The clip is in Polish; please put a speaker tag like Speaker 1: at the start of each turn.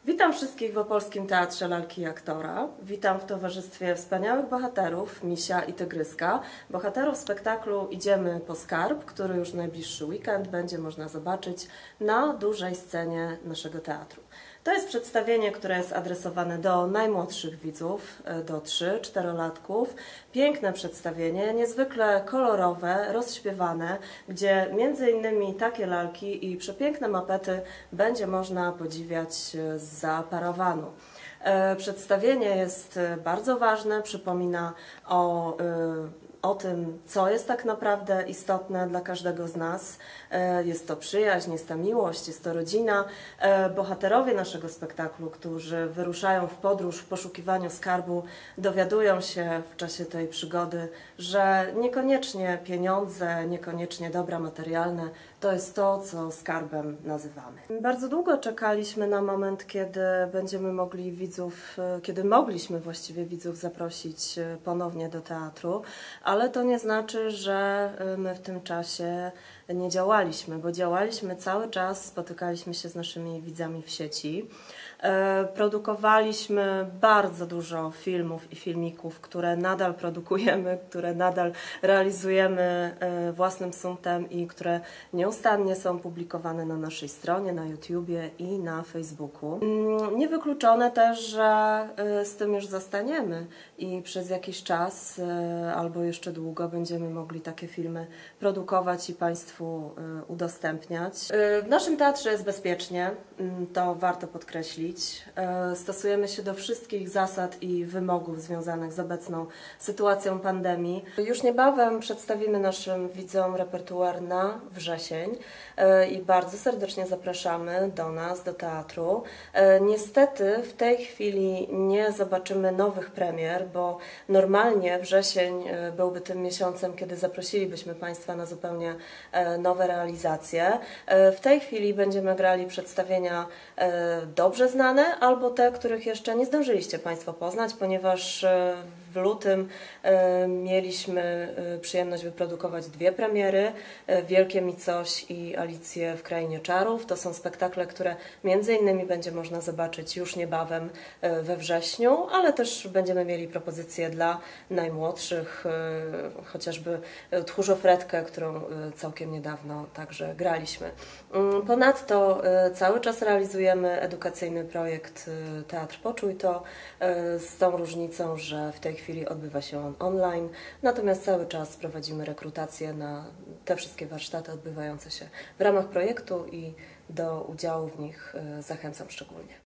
Speaker 1: Witam wszystkich w Opolskim Teatrze Lalki i Aktora. Witam w towarzystwie wspaniałych bohaterów, Misia i Tygryska. Bohaterów spektaklu Idziemy po skarb, który już w najbliższy weekend będzie można zobaczyć na dużej scenie naszego teatru. To jest przedstawienie, które jest adresowane do najmłodszych widzów, do 3–4-latków. Piękne przedstawienie, niezwykle kolorowe, rozśpiewane, gdzie między innymi takie lalki i przepiękne mapety będzie można podziwiać zza parawanu. Przedstawienie jest bardzo ważne, przypomina o tym, co jest tak naprawdę istotne dla każdego z nas. Jest to przyjaźń, jest to miłość, jest to rodzina. Bohaterowie naszego spektaklu, którzy wyruszają w podróż w poszukiwaniu skarbu, dowiadują się w czasie tej przygody, że niekoniecznie pieniądze, niekoniecznie dobra materialne to jest to, co skarbem nazywamy. Bardzo długo czekaliśmy na moment, kiedy będziemy mogli mogliśmy właściwie widzów zaprosić ponownie do teatru, ale to nie znaczy, że my w tym czasie nie działaliśmy, bo działaliśmy cały czas, spotykaliśmy się z naszymi widzami w sieci. Produkowaliśmy bardzo dużo filmów i filmików, które nadal produkujemy, które nadal realizujemy własnym sumptem i które nieustannie są publikowane na naszej stronie, na YouTubie i na Facebooku. Niewykluczone też, że z tym już zostaniemy i przez jakiś czas albo jeszcze długo będziemy mogli takie filmy produkować i Państwu udostępniać. W naszym teatrze jest bezpiecznie, to warto podkreślić. Stosujemy się do wszystkich zasad i wymogów związanych z obecną sytuacją pandemii. Już niebawem przedstawimy naszym widzom repertuar na wrzesień i bardzo serdecznie zapraszamy do nas, do teatru. Niestety w tej chwili nie zobaczymy nowych premier, bo normalnie wrzesień byłby tym miesiącem, kiedy zaprosilibyśmy Państwa na zupełnie nowe realizacje. W tej chwili będziemy grali przedstawienia dobrze znane albo te, których jeszcze nie zdążyliście Państwo poznać, ponieważ w lutym mieliśmy przyjemność wyprodukować dwie premiery, Wielkie mi coś i Alicję w Krainie Czarów. To są spektakle, które między innymi będzie można zobaczyć już niebawem we wrześniu, ale też będziemy mieli propozycje dla najmłodszych, chociażby Tchórzofredkę, którą całkiem niedawno także graliśmy. Ponadto cały czas realizujemy edukacyjny projekt Teatr Poczuj to, z tą różnicą, że w tej chwili odbywa się on online, natomiast cały czas prowadzimy rekrutację na te wszystkie warsztaty odbywające się w ramach projektu i do udziału w nich zachęcam szczególnie.